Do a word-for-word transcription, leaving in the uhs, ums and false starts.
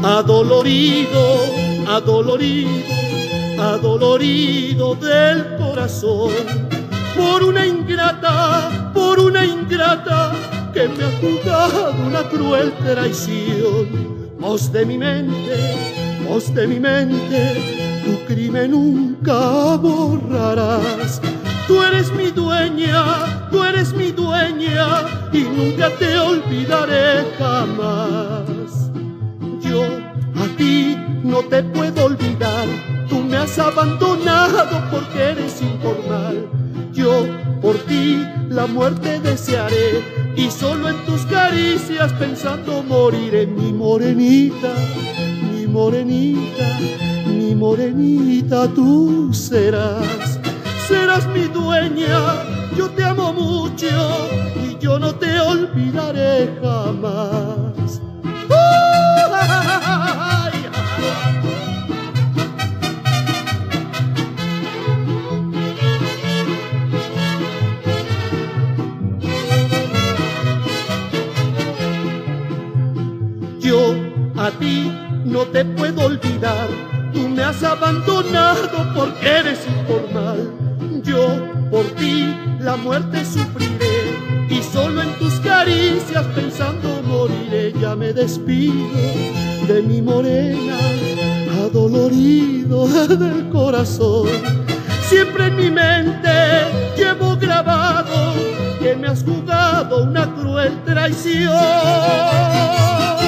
adolorido, adolorido, adolorido del corazón, por una ingrata, por una ingrata que me ha jugado una cruel traición. Voz de mi mente, voz de mi mente, tu crimen nunca borrarás. Tú eres mi dueña, tú eres mi dueña y nunca te olvidaré jamás. Yo a ti no te puedo olvidar, tú me has abandonado porque eres informal. Yo por ti la muerte desearé y solo en tus caricias pensando moriré. Mi morenita, mi morenita, mi morenita tú serás. Serás mi dueña, yo te amo mucho y yo no te olvidaré jamás. Yo a ti no te puedo olvidar, tú me has abandonado porque eres informal. Yo por ti la muerte sufriré y solo en tus caricias pensando moriré. Ya me despido de mi morena, adolorido del corazón. Siempre en mi mente llevo grabado que me has jugado una cruel traición.